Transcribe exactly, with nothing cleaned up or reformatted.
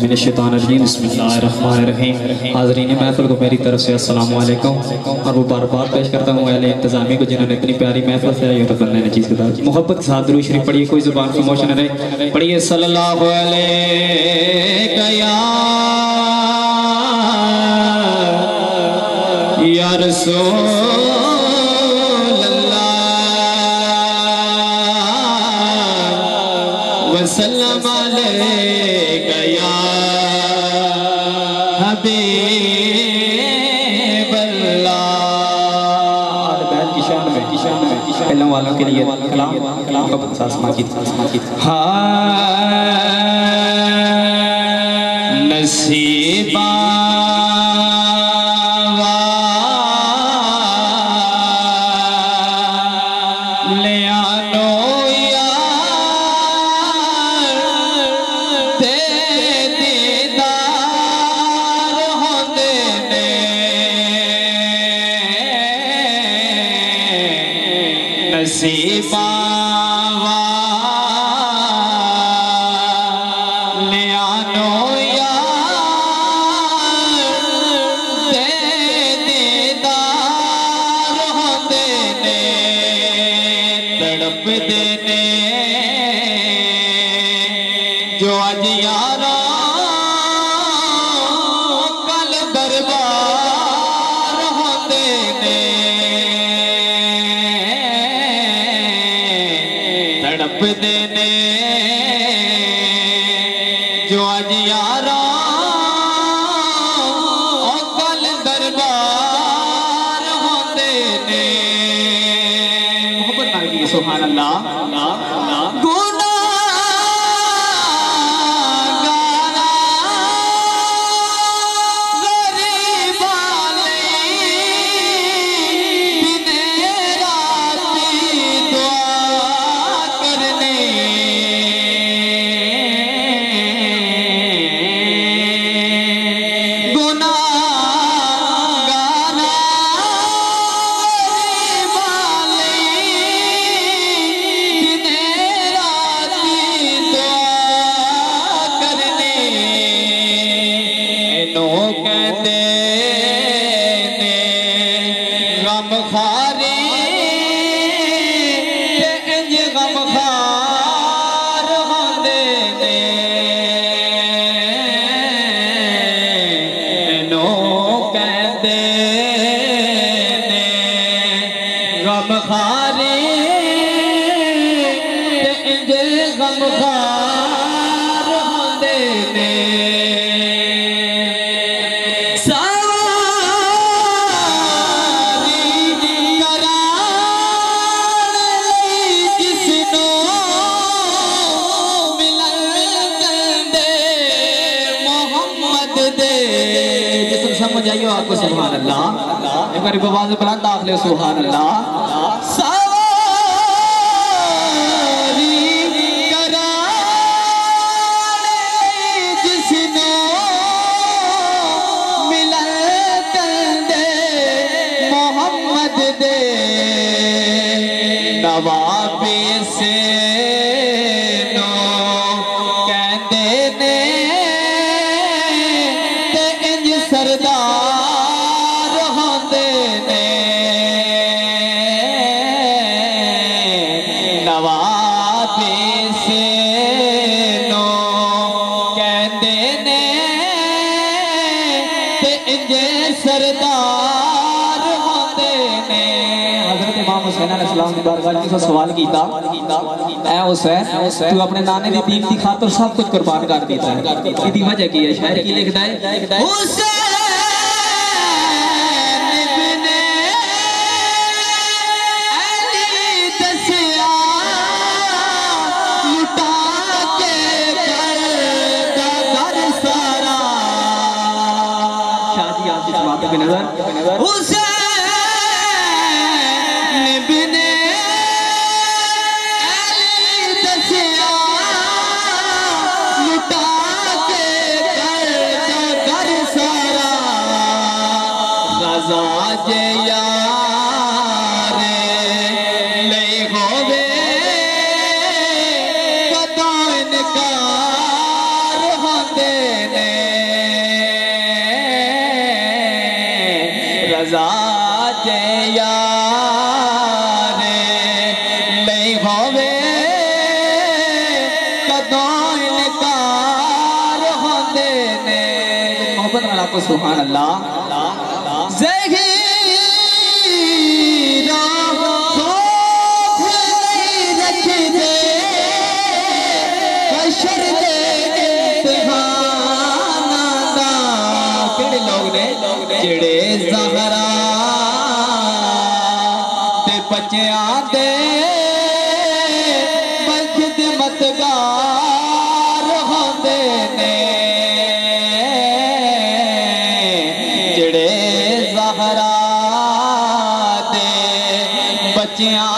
मिनश्शैतानिर्रजीम बिस्मिल्लाहिर्रहमानिर्रहीम। हाज़रीन महफ़िल को मेरी तरफ से अस्सलामु अलैकुम और वो बार बार पेश करता हूँ अहले इंतज़ामी को जिन्होंने इतनी प्यारी महफ़िल से ये बंदे ने चीज़ बता मोहब्बत के साथ दुरूद शरीफ पढ़िए, कोई ज़ुबान खामोश न रहे, पढ़िए सल्लल्लाहु अलैहि या रसूल अल्लाह वसल्लम अलैका या हबीब अल्लाह। बैत की शान में की शान में की शान पहले वालों के लिए कलाम कलाम का साथ समाजी समाजी हाँ नसीबा नसीबा ले आनो यार दे दीदार होंदे ने तड़प देने जो अज यारा कल दरबार होंदे ने तड़प देने जो अज यारा कल दरबार होंदे ने। मोहब्बत नाल की सुभान अल्लाह। समझ आइयो आपको सुभान अल्लाह। एक बार आवाज़ बुलंद दाखिल सुभान अल्लाह। नवाबी से नो कहते ने ते इंज सरदार होंदे ने। नवाबी से नो कहते ने ते इंज सरदार होंदे ने। हज़रत इमाम हुसैन अलैहिस्सलाम ने बारगाह से सवाल किया, ऐ हुसैन तू अपने नाने दी दीन की खातिर सब कुछ कुर्बान कर देता है, इसकी वजह की है? शायर की लिखता है हुसैन इब्ने अली दसिया लुटा के करदा घर सारा। शाह जी आपकी बात पे नजर हुसैन ने आपको सुभान अल्लाह। जेड़े ज़हरा ते बच्चियां दे खिदमतगार होंदे ने, जेड़े ज़हरा दे बच्चियां